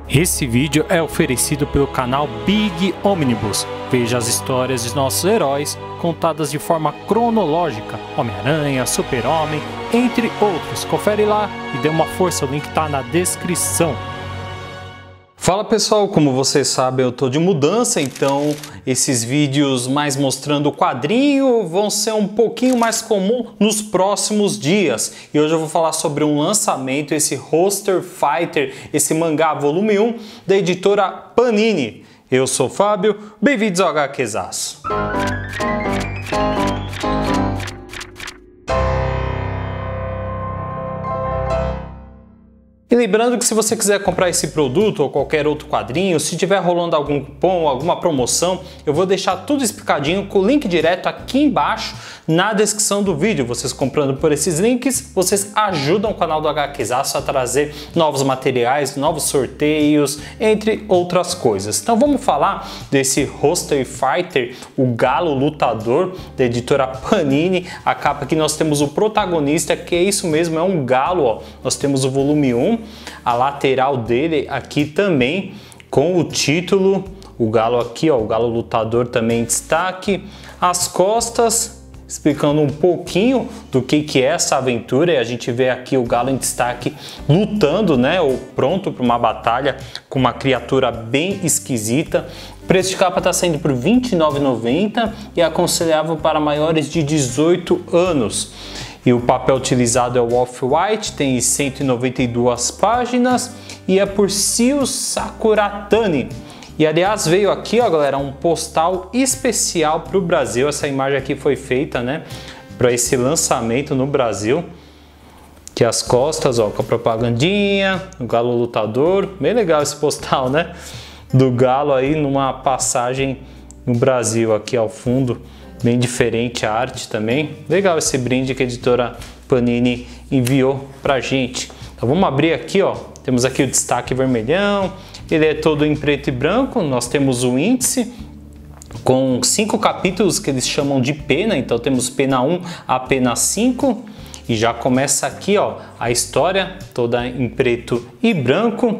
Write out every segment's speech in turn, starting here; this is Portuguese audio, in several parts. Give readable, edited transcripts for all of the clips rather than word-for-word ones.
Esse vídeo é oferecido pelo canal Big Omnibus. Veja as histórias de nossos heróis contadas de forma cronológica, Homem-Aranha, Super-Homem, entre outros. Confere lá e dê uma força, o link está na descrição. Fala pessoal, como vocês sabem eu tô de mudança, então esses vídeos mais mostrando o quadrinho vão ser um pouquinho mais comum nos próximos dias. E hoje eu vou falar sobre um lançamento, esse Roster Fighter, esse mangá volume 1 da editora Panini. Eu sou o Fábio, bem-vindos ao HQzaço. E lembrando que se você quiser comprar esse produto ou qualquer outro quadrinho, se tiver rolando algum cupom, alguma promoção, eu vou deixar tudo explicadinho com o link direto aqui embaixo na descrição do vídeo. Vocês comprando por esses links, vocês ajudam o canal do HQzaço a trazer novos materiais, novos sorteios, entre outras coisas. Então vamos falar desse Roster Fighter, o Galo Lutador da editora Panini. A capa aqui nós temos o protagonista, que é isso mesmo, é um galo, ó. Nós temos o volume 1. A lateral dele aqui também com o título, o galo aqui, ó, o Galo Lutador também em destaque, as costas explicando um pouquinho do que é essa aventura, e a gente vê aqui o galo em destaque lutando, né, ou pronto para uma batalha com uma criatura bem esquisita. O preço de capa está saindo por R$ 29,90 e é aconselhável para maiores de 18 anos. E o papel utilizado é o Off-White, tem 192 páginas e é por Sio Sakuratani. E aliás veio aqui, ó galera, um postal especial para o Brasil. Essa imagem aqui foi feita, né, para esse lançamento no Brasil. Que as costas, ó, com a propagandinha, o Galo Lutador. Bem legal esse postal, né, do galo aí numa passagem no Brasil aqui ao fundo. Bem diferente a arte também. Legal esse brinde que a editora Panini enviou pra gente. Então vamos abrir aqui, ó. Temos aqui o destaque vermelhão. Ele é todo em preto e branco. Nós temos o índice com 5 capítulos que eles chamam de pena. Então temos pena 1 a pena 5. E já começa aqui, ó, a história toda em preto e branco.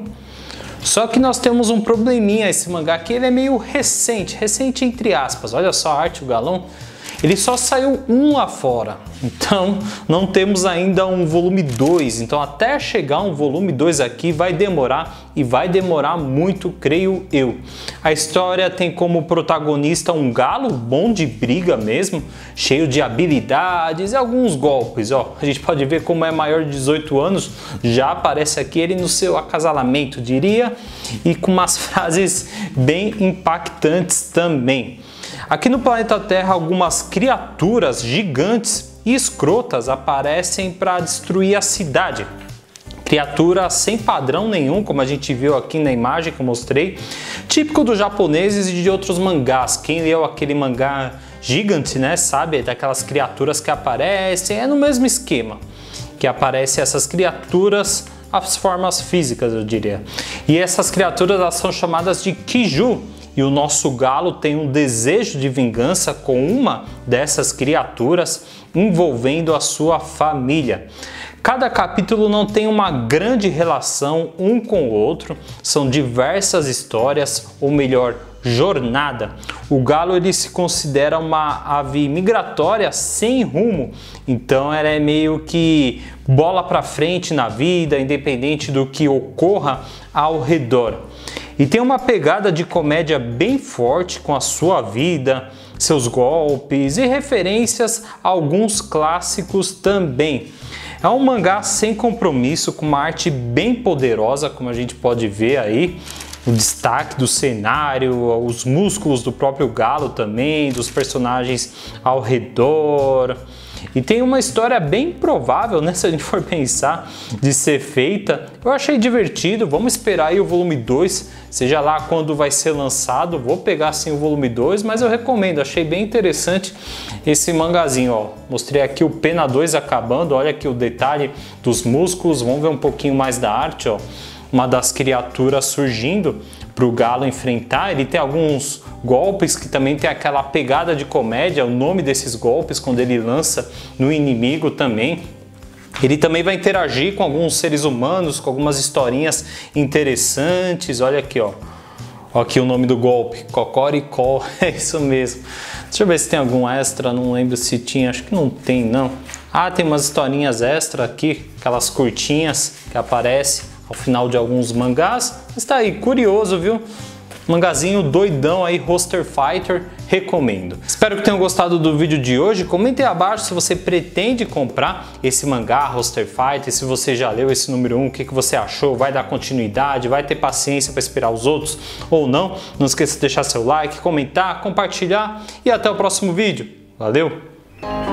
Só que nós temos um probleminha, esse mangá aqui ele é meio recente entre aspas. Olha só a arte, o galão, ele só saiu um lá fora, então não temos ainda um volume 2, então até chegar um volume 2 aqui vai demorar, e vai demorar muito, creio eu. A história tem como protagonista um galo bom de briga mesmo, cheio de habilidades e alguns golpes, ó. A gente pode ver como é maior de 18 anos, já aparece aqui ele no seu acasalamento, diria, e com umas frases bem impactantes também. Aqui no planeta Terra, algumas criaturas gigantes e escrotas aparecem para destruir a cidade. Criaturas sem padrão nenhum, como a gente viu aqui na imagem que eu mostrei, típico dos japoneses e de outros mangás. Quem leu aquele mangá Gigante, né, sabe, daquelas criaturas que aparecem, é no mesmo esquema, que aparecem essas criaturas, as formas físicas, eu diria. E essas criaturas elas são chamadas de Kiju. E o nosso galo tem um desejo de vingança com uma dessas criaturas envolvendo a sua família. Cada capítulo não tem uma grande relação um com o outro, são diversas histórias, ou melhor, jornada. O galo ele se considera uma ave migratória sem rumo, então ela é meio que bola para frente na vida, independente do que ocorra ao redor. E tem uma pegada de comédia bem forte com a sua vida, seus golpes e referências a alguns clássicos também. É um mangá sem compromisso, com uma arte bem poderosa, como a gente pode ver aí. O destaque do cenário, os músculos do próprio galo também, dos personagens ao redor. E tem uma história bem provável, né, se a gente for pensar, de ser feita. Eu achei divertido, vamos esperar aí o volume 2, seja lá quando vai ser lançado. Vou pegar sim o volume 2, mas eu recomendo, achei bem interessante esse mangazinho, ó. Mostrei aqui o pena 2 acabando, olha aqui o detalhe dos músculos, vamos ver um pouquinho mais da arte, ó. Uma das criaturas surgindo para o galo enfrentar. Ele tem alguns golpes que também tem aquela pegada de comédia, o nome desses golpes quando ele lança no inimigo também. Ele também vai interagir com alguns seres humanos, com algumas historinhas interessantes. Olha aqui, ó. Ó, aqui o nome do golpe, Cocoricó, é isso mesmo. Deixa eu ver se tem algum extra, não lembro se tinha, acho que não tem não. Ah, tem umas historinhas extra aqui, aquelas curtinhas que aparecem ao final de alguns mangás. Está aí, curioso, viu? Mangazinho doidão aí, Roster Fighter, recomendo. Espero que tenham gostado do vídeo de hoje. Comente aí abaixo se você pretende comprar esse mangá, Roster Fighter, se você já leu esse número 1, o que você achou, vai dar continuidade, vai ter paciência para esperar os outros ou não. Não esqueça de deixar seu like, comentar, compartilhar e até o próximo vídeo. Valeu!